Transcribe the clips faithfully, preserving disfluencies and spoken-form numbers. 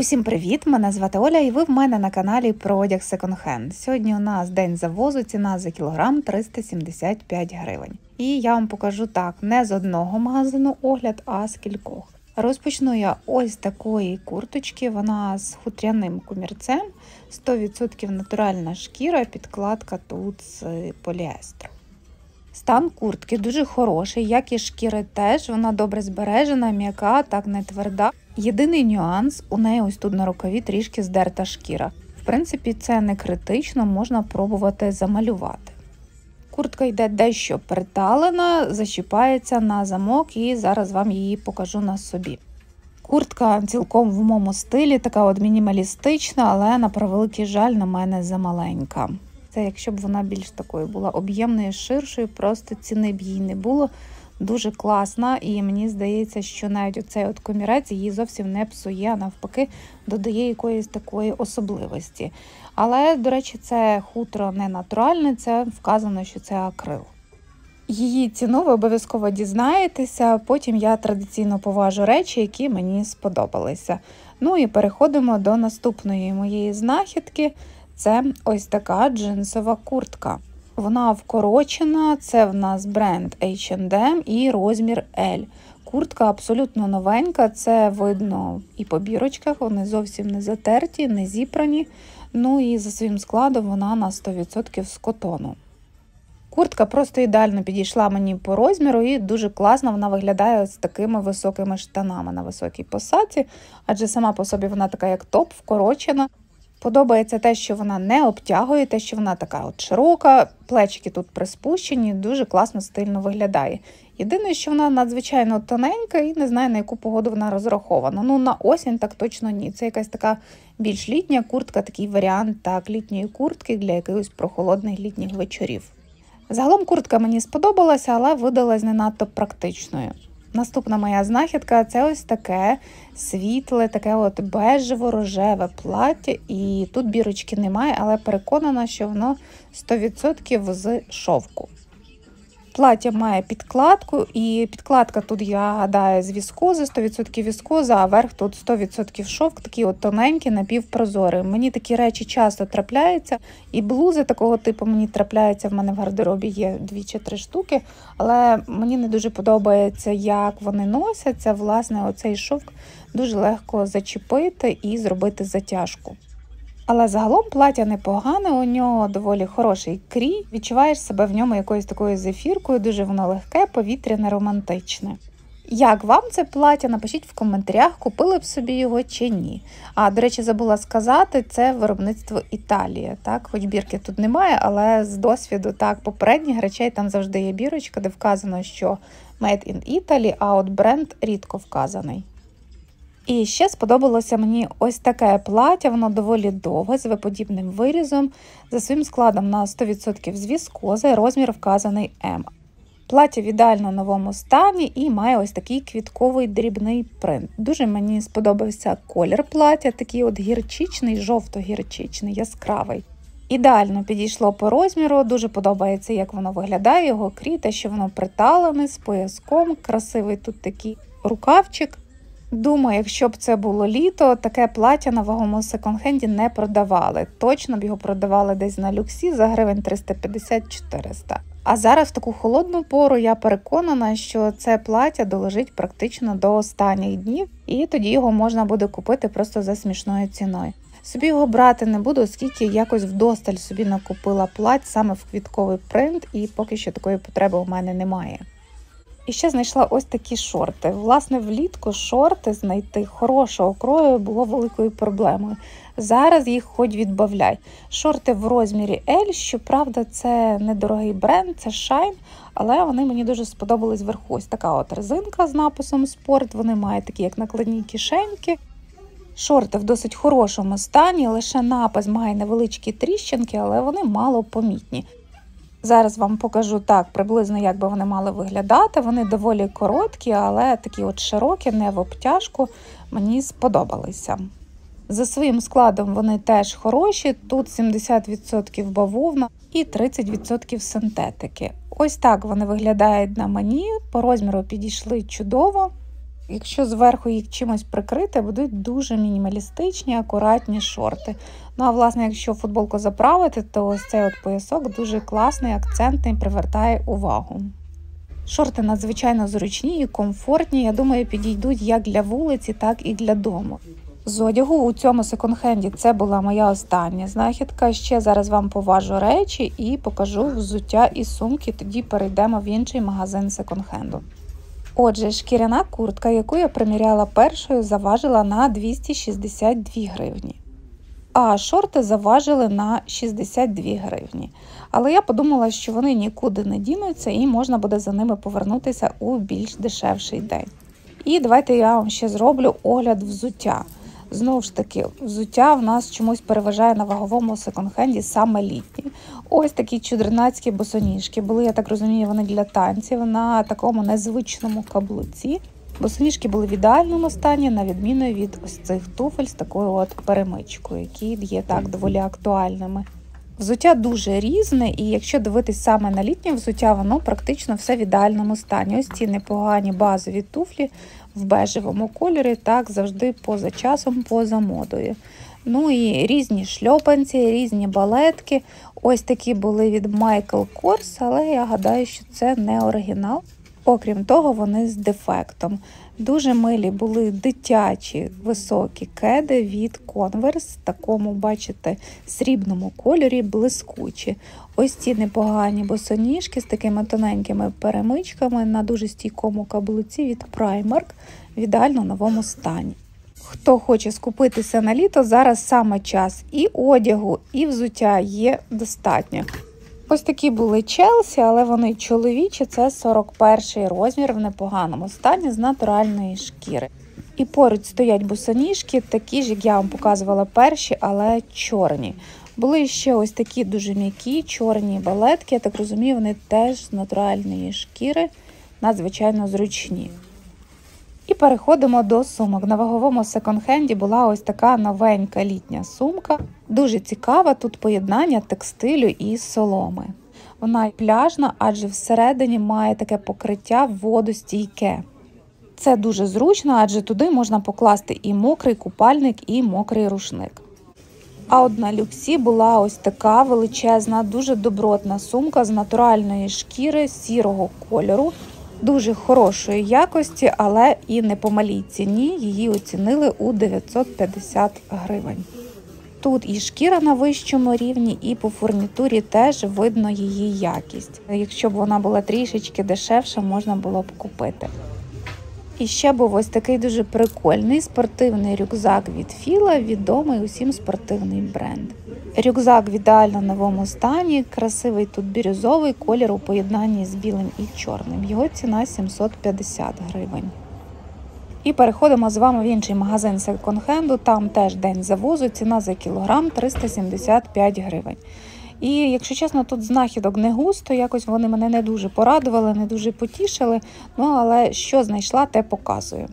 Усім привіт! Мене звати Оля і ви в мене на каналі про одяг секонд-хенд. Сьогодні у нас день завозу, ціна за кілограм триста сімдесят п'ять гривень. І я вам покажу так, не з одного магазину огляд, а з кількох. Розпочну я ось такої курточки, вона з хутряним комірцем, сто відсотків натуральна шкіра, підкладка тут з поліестру. Стан куртки дуже хороший, як і шкіри теж, вона добре збережена, м'яка, так не тверда. Єдиний нюанс, у неї ось тут на рукаві трішки здерта шкіра. В принципі, це не критично, можна пробувати замалювати. Куртка йде дещо приталена, защіпається на замок і зараз вам її покажу на собі. Куртка цілком в моєму стилі, така от мінімалістична, але на превеликий жаль на мене замаленька. Це якщо б вона більш такою була об'ємною, ширшою, просто ціни б їй не було. Дуже класна і мені здається, що навіть оцей от комірець її зовсім не псує, а навпаки додає якоїсь такої особливості. Але, до речі, це хутро не натуральне, це вказано, що це акрил. Її ціну ви обов'язково дізнаєтеся, потім я традиційно поважу речі, які мені сподобалися. Ну і переходимо до наступної моєї знахідки. Це ось така джинсова куртка. Вона вкорочена, це в нас бренд ейч енд ем і розмір L. Куртка абсолютно новенька, це видно і по бірочках, вони зовсім не затерті, не зіпрані. Ну і за своїм складом вона на сто відсотків з котону. Куртка просто ідеально підійшла мені по розміру і дуже класно вона виглядає з такими високими штанами на високій посадці, адже сама по собі вона така як топ, вкорочена. Подобається те, що вона не обтягує, те, що вона така от широка, плечики тут приспущені, дуже класно, стильно виглядає. Єдине, що вона надзвичайно тоненька і не знаю, на яку погоду вона розрахована. Ну, на осінь так точно ні. Це якась така більш літня куртка, такий варіант так, літньої куртки для якихось прохолодних літніх вечорів. Загалом куртка мені сподобалася, але видалась не надто практичною. Наступна моя знахідка – це ось таке світле, таке от бежево-рожеве плаття. І тут бірочки немає, але переконана, що воно сто відсотків з шовку. Плаття має підкладку, і підкладка тут, я гадаю, з віскози, сто відсотків віскоза, а верх тут сто відсотків шовк, такий от тоненький, напівпрозорий. Мені такі речі часто трапляються, і блузи такого типу мені трапляються, в мене в гардеробі є дві чи три штуки, але мені не дуже подобається, як вони носяться, власне, оцей шовк дуже легко зачепити і зробити затяжку. Але загалом плаття непогане, у нього доволі хороший крій, відчуваєш себе в ньому якоюсь такою зефіркою, дуже воно легке, повітряне, романтичне. Як вам це плаття? Напишіть в коментарях, купили б собі його чи ні. А, до речі, забула сказати, це виробництво Італія, так? Хоч бірки тут немає, але з досвіду, так, попередніх речей там завжди є бірочка, де вказано, що Made in Italy, а от бренд рідко вказаний. І ще сподобалося мені ось таке плаття, воно доволі довге, з виподібним вирізом, за своїм складом на сто відсотків з віскози, розмір вказаний М. Плаття в ідеально новому стані і має ось такий квітковий дрібний принт. Дуже мені сподобався колір плаття, такий от гірчичний, жовто-гірчичний, яскравий. Ідеально підійшло по розміру, дуже подобається, як воно виглядає, його крій, те, що воно приталене, з пояском, красивий тут такий рукавчик. Думаю, якщо б це було літо, таке плаття на вагомому секонд-хенді не продавали. Точно б його продавали десь на люксі за гривень триста п'ятдесят - чотириста. А зараз в таку холодну пору я переконана, що це плаття долежить практично до останніх днів, і тоді його можна буде купити просто за смішною ціною. Собі його брати не буду, оскільки якось вдосталь собі накупила плать саме в квітковий принт, і поки що такої потреби у мене немає. І ще знайшла ось такі шорти. Власне, влітку шорти знайти хорошого крою було великою проблемою. Зараз їх хоч відбавляй. Шорти в розмірі L, щоправда, це недорогий бренд, це Shine, але вони мені дуже сподобались вверху. Ось така от резинка з написом «Спорт», вони мають такі як накладні кишеньки. Шорти в досить хорошому стані, лише напис має невеличкі тріщинки, але вони мало помітні. Зараз вам покажу так, приблизно, як би вони мали виглядати. Вони доволі короткі, але такі от широкі, не в обтяжку, мені сподобалися. За своїм складом вони теж хороші, тут сімдесят відсотків бавовна і тридцять відсотків синтетики. Ось так вони виглядають на мені, по розміру підійшли чудово. Якщо зверху їх чимось прикрити, будуть дуже мінімалістичні, акуратні шорти. Ну а власне, якщо футболку заправити, то ось цей от поясок дуже класний, акцентний, привертає увагу. Шорти надзвичайно зручні і комфортні, я думаю, підійдуть як для вулиці, так і для дому. З одягу у цьому секонд-хенді це була моя остання знахідка. Ще зараз вам поважу речі і покажу взуття і сумки, тоді перейдемо в інший магазин секонд-хенду. Отже, шкіряна куртка, яку я приміряла першою, заважила на двісті шістдесят дві гривні. А шорти заважили на шістдесят дві гривні. Але я подумала, що вони нікуди не дінуться і можна буде за ними повернутися у більш дешевший день. І давайте я вам ще зроблю огляд взуття. Знову ж таки, взуття в нас чомусь переважає на ваговому секонд-хенді саме літні. Ось такі чудернацькі босоніжки. Були, я так розумію, вони для танців на такому незвичному каблуці. Босоніжки були в ідеальному стані, на відміну від ось цих туфель з такою от перемичкою, які є так доволі актуальними. Взуття дуже різне, і якщо дивитись саме на літнє взуття, воно практично все в ідеальному стані. Ось ці непогані базові туфлі в бежевому кольорі, так завжди поза часом, поза модою. Ну і різні шльопанці, різні балетки. Ось такі були від Michael Kors, але я гадаю, що це не оригінал. Окрім того, вони з дефектом. Дуже милі були дитячі високі кеди від Converse, в такому, бачите, срібному кольорі, блискучі. Ось ці непогані босоніжки з такими тоненькими перемичками на дуже стійкому каблуці від Primark в ідеально новому стані. Хто хоче скупитися на літо, зараз саме час і одягу, і взуття є достатньо. Ось такі були Челсі, але вони чоловічі, це сорок перший розмір в непоганому стані з натуральної шкіри. І поруч стоять босоніжки, такі ж, як я вам показувала перші, але чорні. Були ще ось такі дуже м'які чорні балетки, я так розумію, вони теж з натуральної шкіри, надзвичайно зручні. І переходимо до сумок. На ваговому секонд-хенді була ось така новенька літня сумка. Дуже цікава, тут поєднання текстилю і соломи. Вона пляжна, адже всередині має таке покриття водостійке. Це дуже зручно, адже туди можна покласти і мокрий купальник, і мокрий рушник. А от на люксі була ось така величезна, дуже добротна сумка з натуральної шкіри сірого кольору. Дуже хорошої якості, але і не по малій ціні, її оцінили у дев'ятсот п'ятдесят гривень. Тут і шкіра на вищому рівні, і по фурнітурі теж видно її якість. Якщо б вона була трішечки дешевша, можна було б купити. І ще був ось такий дуже прикольний спортивний рюкзак від Філа, відомий усім спортивний бренд. Рюкзак в ідеально новому стані, красивий тут бірюзовий колір у поєднанні з білим і чорним. Його ціна сімсот п'ятдесят гривень. І переходимо з вами в інший магазин секонд-хенду, там теж день завозу, ціна за кілограм триста сімдесят п'ять гривень. І, якщо чесно, тут знахідок не густо, якось вони мене не дуже порадували, не дуже потішили, ну але що знайшла, те показую.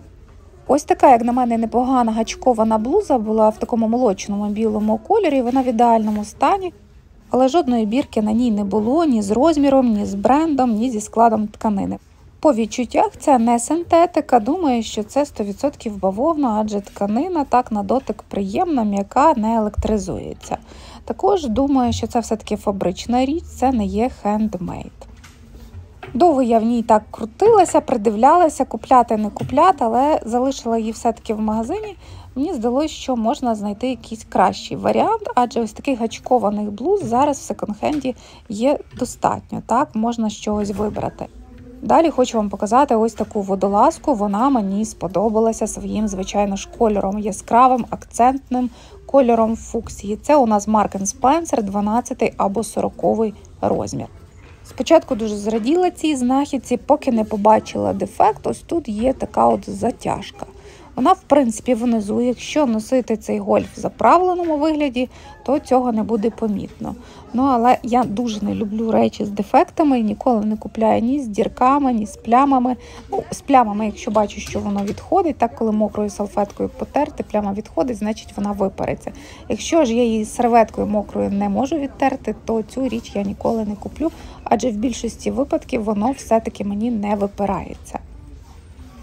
Ось така, як на мене, непогана гачкована блуза була в такому молочному білому кольорі, вона в ідеальному стані, але жодної бірки на ній не було ні з розміром, ні з брендом, ні зі складом тканини. По відчуттях це не синтетика, думаю, що це сто відсотків бавовна, адже тканина так на дотик приємна, м'яка, не електризується. Також думаю, що це все-таки фабрична річ, це не є хендмейд. Довго я в ній так крутилася, придивлялася, купляти, не купляти, але залишила її все-таки в магазині. Мені здалося, що можна знайти якийсь кращий варіант, адже ось таких гачкованих блуз зараз в секонд-хенді є достатньо, так, можна з чогось вибрати. Далі хочу вам показати ось таку водолазку, вона мені сподобалася своїм, звичайно ж, кольором яскравим, акцентним кольором фуксії. Це у нас Marks енд Spencer дванадцятий або сороковий розмір. Спочатку дуже зраділа цій знахідці, поки не побачила дефект, ось тут є така от затяжка. Вона, в принципі, внизу, якщо носити цей гольф в заправленому вигляді, то цього не буде помітно. Ну, але я дуже не люблю речі з дефектами, ніколи не купляю ні з дірками, ні з плямами. Ну, з плямами, якщо бачу, що воно відходить, так, коли мокрою салфеткою потерти, пляма відходить, значить вона випереться. Якщо ж я її серветкою мокрою не можу відтерти, то цю річ я ніколи не куплю, адже в більшості випадків воно все-таки мені не випирається.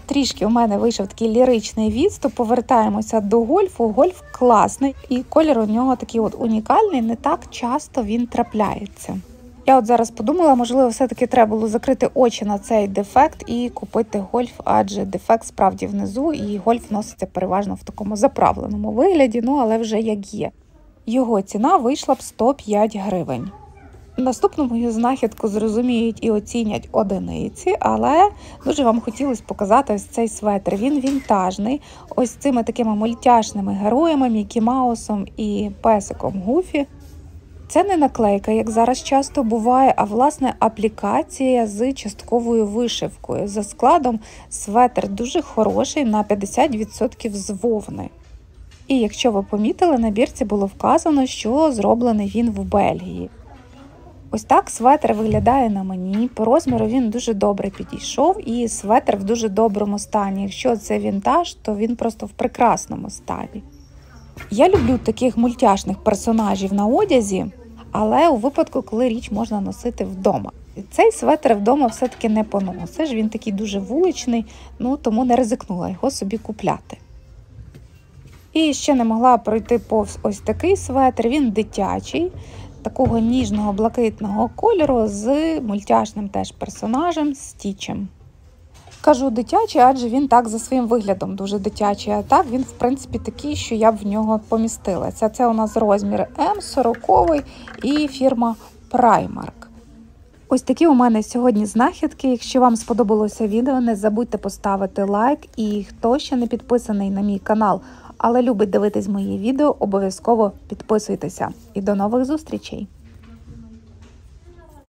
трішки у мене вийшов такий ліричний відступ, повертаємося до гольфу. Гольф класний і колір у нього такий от унікальний, не так часто він трапляється. Я от зараз подумала, можливо, все-таки треба було закрити очі на цей дефект і купити гольф, адже дефект справді внизу, і гольф носиться переважно в такому заправленому вигляді, ну але вже як є. Його ціна вийшла б сто п'ять гривень. Наступну мою знахідку зрозуміють і оцінять одиниці, але дуже вам хотілося показати ось цей светр. Він вінтажний, ось цими такими мультяшними героями, Мікі Маусом і песиком Гуфі. Це не наклейка, як зараз часто буває, а власне аплікація з частковою вишивкою. За складом светр дуже хороший, на п'ятдесят відсотків з вовни. І якщо ви помітили, на бірці було вказано, що зроблений він в Бельгії. Ось так светр виглядає на мені, по розміру він дуже добре підійшов і светр в дуже доброму стані. Якщо це вінтаж, то він просто в прекрасному стані. Я люблю таких мультяшних персонажів на одязі, але у випадку, коли річ можна носити вдома. Цей светр вдома все-таки не поносиш, він такий дуже вуличний, ну тому не ризикнула його собі купляти. І ще не могла пройти повз ось такий светр, він дитячий, такого ніжного блакитного кольору з мультяшним теж персонажем Стічем. Кажу дитячий, адже він так за своїм виглядом дуже дитячий, а так він в принципі такий, що я б в нього помістилася. Це у нас розмір М, сорок і фірма Primark. Ось такі у мене сьогодні знахідки. Якщо вам сподобалося відео, не забудьте поставити лайк, і хто ще не підписаний на мій канал, але любить дивитись мої відео, обов'язково підписуйтеся. І до нових зустрічей!